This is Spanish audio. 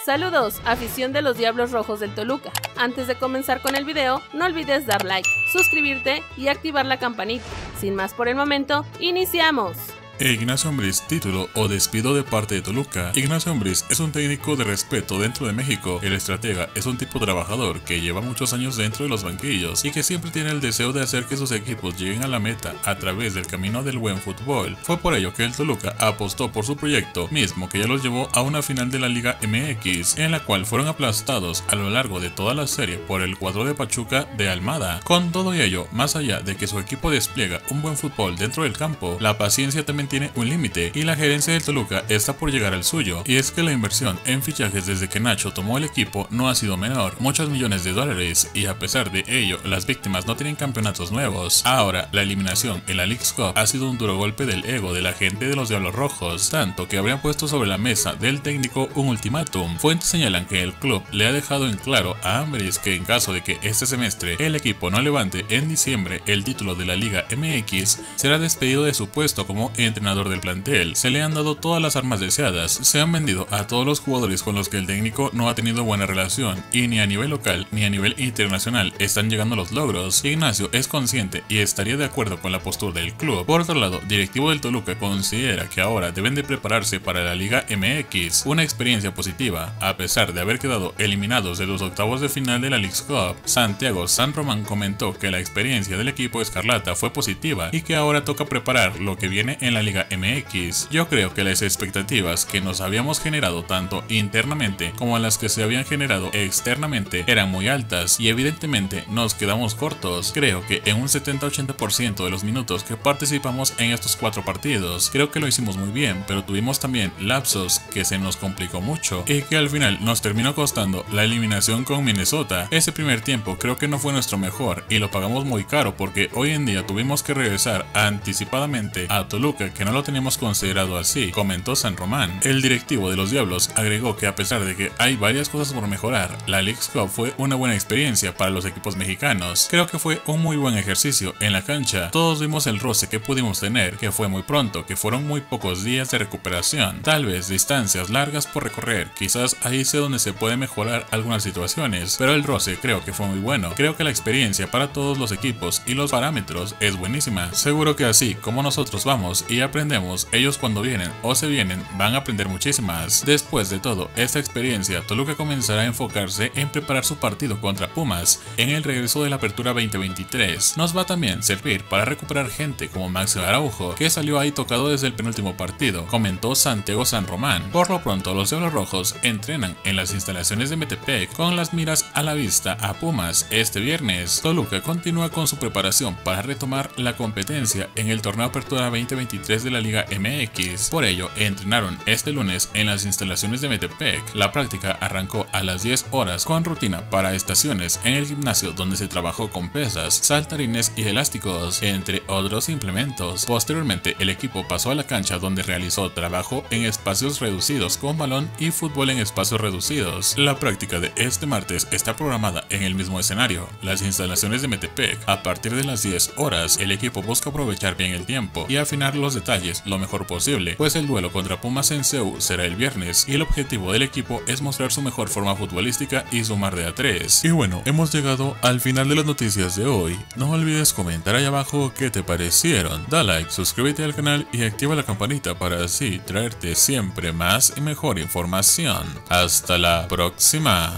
Saludos, afición de los Diablos Rojos del Toluca. Antes de comenzar con el video, no olvides dar like, suscribirte y activar la campanita. Sin más por el momento, ¡iniciamos! Ignacio Ambriz, título o despido de parte de Toluca. Ignacio Ambriz es un técnico de respeto dentro de México. El estratega es un tipo trabajador que lleva muchos años dentro de los banquillos y que siempre tiene el deseo de hacer que sus equipos lleguen a la meta a través del camino del buen fútbol. Fue por ello que el Toluca apostó por su proyecto, mismo que ya los llevó a una final de la Liga MX, en la cual fueron aplastados a lo largo de toda la serie por el cuadro de Pachuca de Almada. Con todo ello, más allá de que su equipo despliega un buen fútbol dentro del campo, la paciencia también tiene un límite y la gerencia del Toluca está por llegar al suyo, y es que la inversión en fichajes desde que Nacho tomó el equipo no ha sido menor, muchos millones de dólares, y a pesar de ello las víctimas no tienen campeonatos nuevos. Ahora la eliminación en la Leagues Cup ha sido un duro golpe del ego de la gente de los Diablos Rojos, tanto que habrían puesto sobre la mesa del técnico un ultimátum. Fuentes señalan que el club le ha dejado en claro a Ambriz que en caso de que este semestre el equipo no levante en diciembre el título de la Liga MX, será despedido de su puesto como entrenador del plantel. Se le han dado todas las armas deseadas, se han vendido a todos los jugadores con los que el técnico no ha tenido buena relación, y ni a nivel local ni a nivel internacional están llegando los logros. Ignacio es consciente y estaría de acuerdo con la postura del club. Por otro lado, directivo del Toluca considera que ahora deben de prepararse para la Liga MX, una experiencia positiva, a pesar de haber quedado eliminados de los octavos de final de la Leagues Cup. Santiago San Román comentó que la experiencia del equipo escarlata fue positiva y que ahora toca preparar lo que viene en la Liga MX. Yo creo que las expectativas que nos habíamos generado tanto internamente como las que se habían generado externamente eran muy altas y evidentemente nos quedamos cortos. Creo que en un 70-80% de los minutos que participamos en estos 4 partidos, creo que lo hicimos muy bien, pero tuvimos también lapsos que se nos complicó mucho y que al final nos terminó costando la eliminación con Minnesota. Ese primer tiempo creo que no fue nuestro mejor y lo pagamos muy caro porque hoy en día tuvimos que regresar anticipadamente a Toluca, que no lo teníamos considerado así, comentó San Román. El directivo de los Diablos agregó que a pesar de que hay varias cosas por mejorar, la Leagues Cup fue una buena experiencia para los equipos mexicanos. Creo que fue un muy buen ejercicio en la cancha. Todos vimos el roce que pudimos tener, que fue muy pronto, que fueron muy pocos días de recuperación, tal vez distancias largas por recorrer, quizás ahí sea donde se puede mejorar algunas situaciones, pero el roce creo que fue muy bueno. Creo que la experiencia para todos los equipos y los parámetros es buenísima. Seguro que así como nosotros vamos y aprendemos, ellos cuando vienen o se vienen van a aprender muchísimas. Después de todo esta experiencia, Toluca comenzará a enfocarse en preparar su partido contra Pumas en el regreso de la Apertura 2023. Nos va a también servir para recuperar gente como Máximo Araujo, que salió ahí tocado desde el penúltimo partido, comentó Santiago San Román. Por lo pronto los Diablos Rojos entrenan en las instalaciones de Metepec con las miras a la vista a Pumas este viernes. Toluca continúa con su preparación para retomar la competencia en el torneo Apertura 2023 de la Liga MX. Por ello, entrenaron este lunes en las instalaciones de Metepec. La práctica arrancó a las 10 horas con rutina para estaciones en el gimnasio donde se trabajó con pesas, saltarines y elásticos, entre otros implementos. Posteriormente, el equipo pasó a la cancha donde realizó trabajo en espacios reducidos con balón y fútbol en espacios reducidos. La práctica de este martes está programada en el mismo escenario, las instalaciones de Metepec. A partir de las 10 horas, el equipo busca aprovechar bien el tiempo y afinar los detalles lo mejor posible, pues el duelo contra Pumas en CEU será el viernes y el objetivo del equipo es mostrar su mejor forma futbolística y sumar de a 3. Y bueno, hemos llegado al final de las noticias de hoy. No olvides comentar ahí abajo qué te parecieron, da like, suscríbete al canal y activa la campanita para así traerte siempre más y mejor información. Hasta la próxima.